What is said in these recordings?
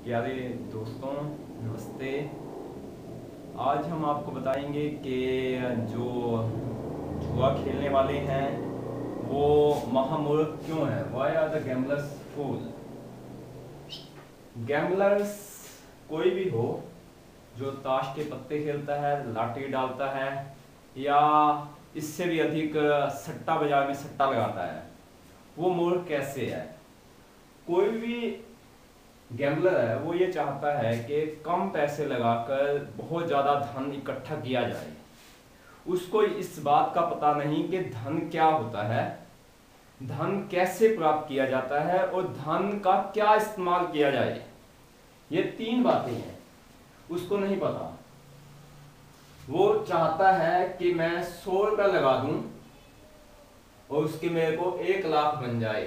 प्यारे दोस्तों, नमस्ते। आज हम आपको बताएंगे कि जो जुआ खेलने वाले हैं वो महामूर्ख क्यों हैं। Why are the gamblers fool. Gamblers कोई भी हो जो ताश के पत्ते खेलता है, लाठी डालता है या इससे भी अधिक सट्टा बाजार में सट्टा लगाता है, वो मूर्ख कैसे है। कोई भी गैम्बलर है वो ये चाहता है कि कम पैसे लगाकर बहुत ज़्यादा धन इकट्ठा किया जाए। उसको इस बात का पता नहीं कि धन क्या होता है, धन कैसे प्राप्त किया जाता है और धन का क्या इस्तेमाल किया जाए। ये तीन बातें हैं, उसको नहीं पता। वो चाहता है कि मैं 100 रुपया लगा दूं और उसके मेरे को 1 लाख बन जाए।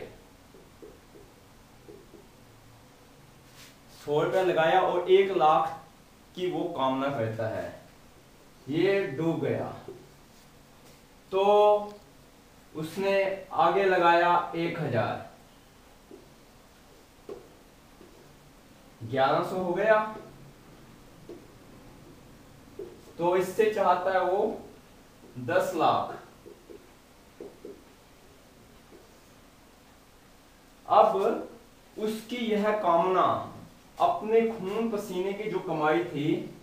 100 रुपया लगाया और 1 लाख की वो कामना करता है। ये डूब गया तो उसने आगे लगाया 1000, 1100 हो गया। तो इससे चाहता है वो 10 लाख। अब उसकी यह कामना अपने खून पसीने की जो कमाई थी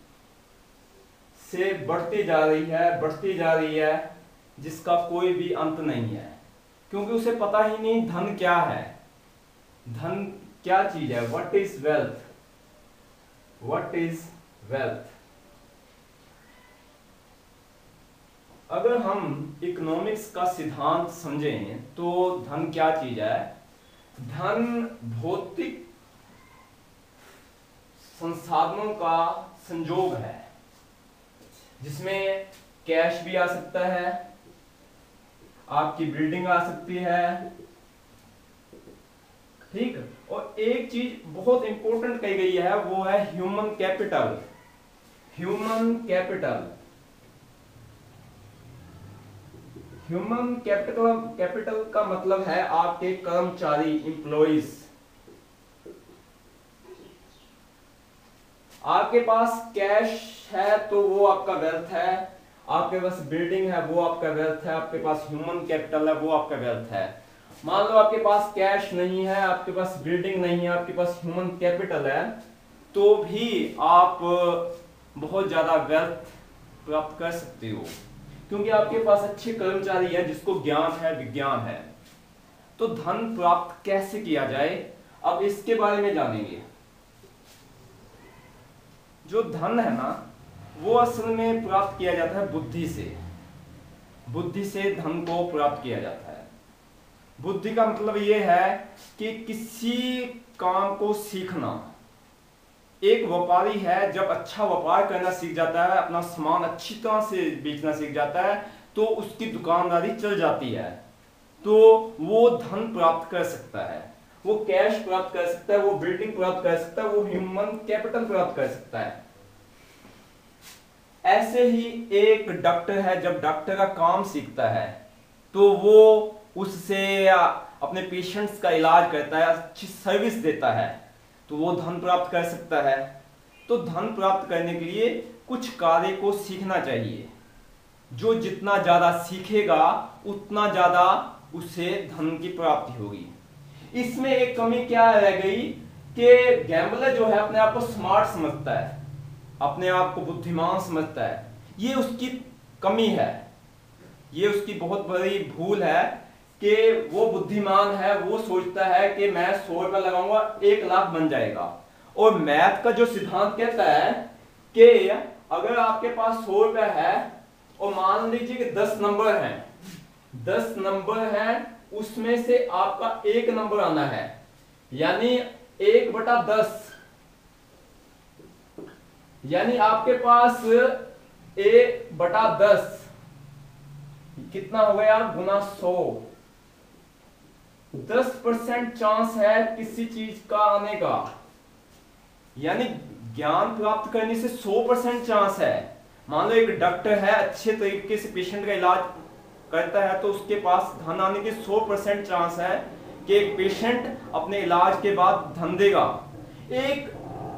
से बढ़ती जा रही है, जिसका कोई भी अंत नहीं है। क्योंकि उसे पता ही नहीं धन क्या है, धन क्या चीज है। What is wealth, what is wealth. अगर हम इकोनॉमिक्स का सिद्धांत समझें तो धन क्या चीज है। धन भौतिक संसाधनों का संयोग है, जिसमें कैश भी आ सकता है, आपकी बिल्डिंग आ सकती है, ठीक। और एक चीज बहुत इंपॉर्टेंट कही गई है, वो है human capital. Human capital, human capital का मतलब है आपके कर्मचारी, एम्प्लॉइज। आपके पास कैश है तो वो आपका वेल्थ है, आपके पास बिल्डिंग है वो आपका वेल्थ है, आपके पास ह्यूमन कैपिटल है वो आपका वेल्थ है। मान लो आपके पास कैश नहीं है, आपके पास बिल्डिंग नहीं है, आपके पास ह्यूमन कैपिटल है, तो भी आप बहुत ज्यादा वेल्थ प्राप्त कर सकते हो, क्योंकि आपके पास अच्छे कर्मचारी हैं जिसको ज्ञान है, विज्ञान है। तो धन प्राप्त कैसे किया जाए, अब इसके बारे में जानेंगे। जो धन है ना, वो असल में प्राप्त किया जाता है बुद्धि से। बुद्धि से धन को प्राप्त किया जाता है। बुद्धि का मतलब ये है कि किसी काम को सीखना। एक व्यापारी है, जब अच्छा व्यापार करना सीख जाता है, अपना सामान अच्छी तरह से बेचना सीख जाता है, तो उसकी दुकानदारी चल जाती है, तो वो धन प्राप्त कर सकता है, वो कैश प्राप्त कर सकता है, वो बिल्डिंग प्राप्त कर सकता है, वो ह्यूमन कैपिटल प्राप्त कर सकता है। ऐसे ही एक डॉक्टर है, जब डॉक्टर का काम सीखता है तो वो उससे अपने पेशेंट्स का इलाज करता है, अच्छी सर्विस देता है, तो वो धन प्राप्त कर सकता है। तो धन प्राप्त करने के लिए कुछ कार्य को सीखना चाहिए। जो जितना ज्यादा सीखेगा उतना ज्यादा उसे धन की प्राप्ति होगी। इसमें एक कमी क्या रह गई कि गैम्बलर जो है अपने आप को स्मार्ट समझता है, अपने आप को बुद्धिमान समझता है। ये उसकी कमी है, ये उसकी बहुत बड़ी भूल है कि वो बुद्धिमान है, वो सोचता है कि मैं 100 रुपया लगाऊंगा 1 लाख बन जाएगा। और मैथ का जो सिद्धांत कहता है कि अगर आपके पास 100 रुपया है और मान लीजिए कि 10 नंबर हैं, 10 नंबर हैं, उसमें से आपका 1 नंबर आना है, यानी 1/10, यानी आपके पास 1/10 कितना हो गया, गुना 100। 10% चांस है किसी चीज का आने का, यानी ज्ञान प्राप्त करने से 100% चांस है। मान लो एक डॉक्टर है, अच्छे तरीके से पेशेंट का इलाज करता है, तो उसके पास धन आने के 100% चांस है कि एक पेशेंट अपने इलाज के बाद धन देगा। एक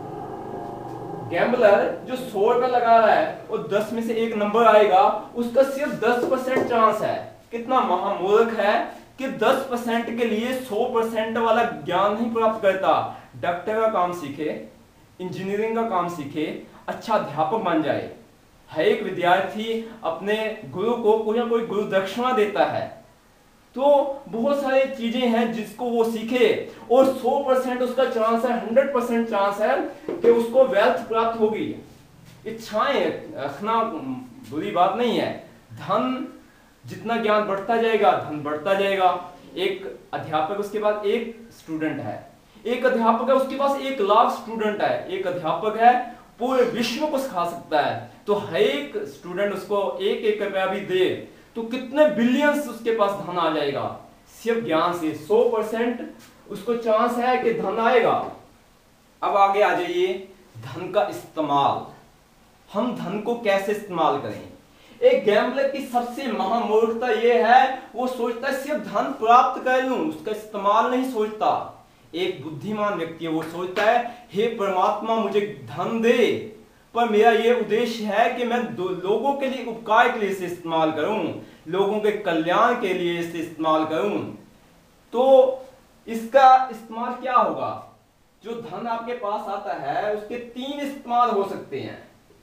गैम्बलर जो 100 रुपए लगा रहा है और 10 में से एक नंबर आएगा, उसका सिर्फ 10% चांस है। कितना महामूर्ख है कि 10% के लिए 100% वाला ज्ञान नहीं प्राप्त करता। डॉक्टर का काम सीखे, इंजीनियरिंग का काम सीखे, अच्छा अध्यापक बन जाए। हर एक विद्यार्थी अपने गुरु को कोई ना कोई गुरु दक्षिणा देता है। तो बहुत सारी चीजें हैं जिसको वो सीखे और 100% उसका चांस है, 100% चांस है कि उसको वेल्थ प्राप्त होगी। इच्छाएं रखना बुरी बात नहीं है। धन, जितना ज्ञान बढ़ता जाएगा धन बढ़ता जाएगा। एक अध्यापक उसके पास एक स्टूडेंट है, एक अध्यापक है उसके पास 1 लाख स्टूडेंट है, एक अध्यापक है पूरे विश्व को सिखा सकता है। तो हर एक स्टूडेंट उसको 1-1 रुपया भी दे तो कितने बिलियंस उसके पास धन आ जाएगा सिर्फ ज्ञान से। 100% उसको चांस है कि धन आएगा। अब आगे आ जाइए, धन का इस्तेमाल। हम धन को कैसे इस्तेमाल करें? एक गैम्बलर की सबसे महामूर्खता यह है, वो सोचता है सिर्फ धन प्राप्त कर लूं, उसका इस्तेमाल नहीं सोचता। एक बुद्धिमान व्यक्ति है, वो सोचता है हे परमात्मा मुझे धन दे, पर मेरा ये उद्देश्य है कि मैं लोगों के लिए उपकार के लिए इसे इस्तेमाल करूं, लोगों के कल्याण के लिए इसे इस्तेमाल करूं। तो इसका इस्तेमाल क्या होगा? जो धन आपके पास आता है उसके 3 इस्तेमाल हो सकते हैं।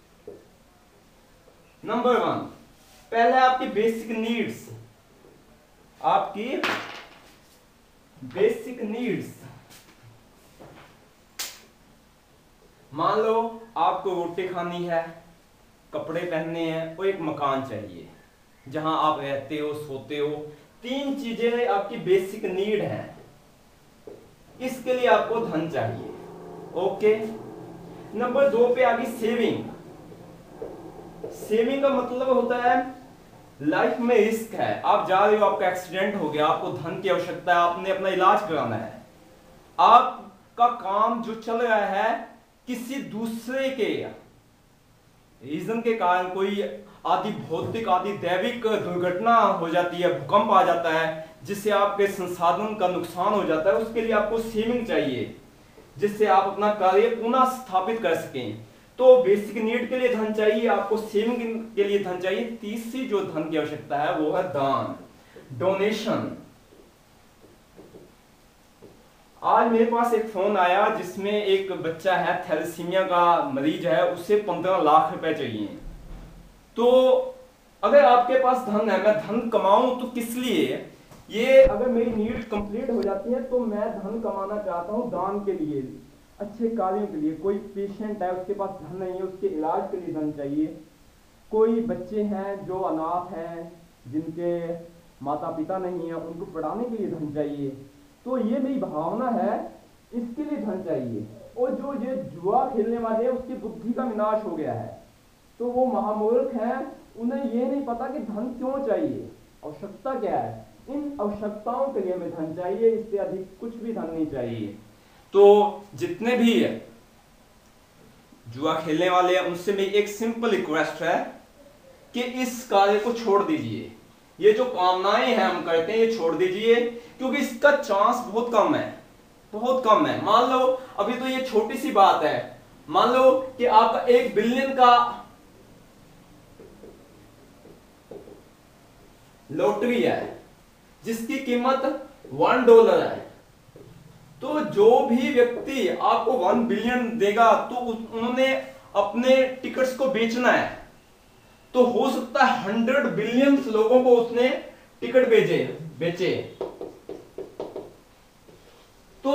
नंबर 1, पहले आपकी बेसिक नीड्स। आपकी बेसिक नीड्स, मान लो आपको रोटी खानी है, कपड़े पहनने हैं और एक मकान चाहिए जहां आप रहते हो, सोते हो। 3 चीजें आपकी बेसिक नीड है। इसके लिए आपको धन चाहिए। ओके। नंबर 2 पे आ गई सेविंग। सेविंग का मतलब होता है लाइफ में रिस्क है, आप जा रहे हो, आपका एक्सीडेंट हो गया, आपको धन की आवश्यकता है, आपने अपना इलाज कराना है। आपका काम जो चल रहा है किसी दूसरे के रीजन के कारण, कोई आदि भौतिक आदि दैविक दुर्घटना हो जाती है, भूकंप आ जाता है जिससे आपके संसाधन का नुकसान हो जाता है, उसके लिए आपको सेविंग चाहिए जिससे आप अपना कार्य पुनः स्थापित कर सकें। तो बेसिक नीड के लिए धन चाहिए, आपको सेविंग के लिए धन चाहिए। तीसरी जो धन की आवश्यकता है वो है दान, डोनेशन। आज मेरे पास एक फोन आया जिसमें एक बच्चा है, थैलेसीमिया का मरीज है, उसे 15 लाख रुपए चाहिए। तो अगर आपके पास धन है, मैं धन कमाऊं तो किस लिए? ये अगर मेरी नीड कंप्लीट हो जाती है तो मैं धन कमाना चाहता हूं दान के लिए, अच्छे कार्यों के लिए। कोई पेशेंट है उसके पास धन नहीं है, उसके इलाज के लिए धन चाहिए। कोई बच्चे हैं जो अनाथ हैं, जिनके माता पिता नहीं है, उनको पढ़ाने के लिए धन चाहिए। तो ये मेरी भावना है, इसके लिए धन चाहिए। और जो ये जुआ खेलने वाले हैं उसकी बुद्धि का विनाश हो गया है, तो वो महामूर्ख हैं, उन्हें ये नहीं पता कि धन क्यों चाहिए, आवश्यकता क्या है। इन आवश्यकताओं के लिए हमें धन चाहिए, इससे अधिक कुछ भी धन नहीं चाहिए। तो जितने भी जुआ खेलने वाले हैं उनसे मेरी एक सिंपल रिक्वेस्ट है कि इस कार्य को छोड़ दीजिए। ये जो कामनाएं हैं हम करते हैं ये छोड़ दीजिए, क्योंकि इसका चांस बहुत कम है, बहुत कम है। मान लो अभी तो ये छोटी सी बात है, मान लो कि आपका 1 बिलियन का लॉटरी है जिसकी कीमत $1 है। तो जो भी व्यक्ति आपको 1 बिलियन देगा तो उन्होंने अपने टिकट्स को बेचना है। तो हो सकता है 100 बिलियन लोगों को उसने टिकट बेचे। तो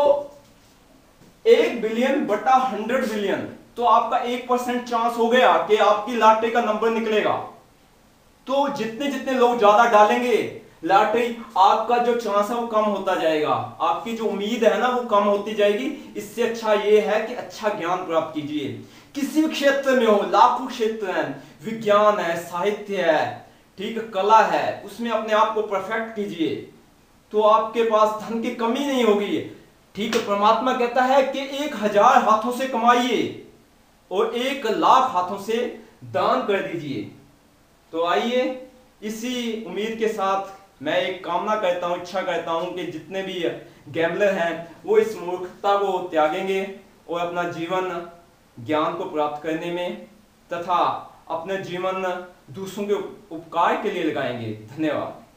1 बिलियन बटा 100 बिलियन, तो आपका 1% चांस हो गया कि आपकी लॉटरी का नंबर निकलेगा। तो जितने जितने लोग ज्यादा डालेंगे लॉटरी, आपका जो चांस है वो कम होता जाएगा, आपकी जो उम्मीद है ना वो कम होती जाएगी। इससे अच्छा ये है कि अच्छा ज्ञान प्राप्त कीजिए, किसी भी क्षेत्र में हो, लाखों क्षेत्र हैं, विज्ञान है, साहित्य है, ठीक है, कला है, उसमें अपने आप को परफेक्ट कीजिए तो आपके पास धन की कमी नहीं होगी। ठीक है, परमात्मा कहता है कि 1000 हाथों से कमाइए और 1 लाख हाथों से दान कर दीजिए। तो आइए इसी उम्मीद के साथ मैं एक कामना करता हूं, इच्छा करता हूं कि जितने भी गैम्बलर हैं वो इस मूर्खता को त्यागेंगे और अपना जीवन ज्ञान को प्राप्त करने में तथा अपने जीवन दूसरों के उपकार के लिए लगाएंगे। धन्यवाद।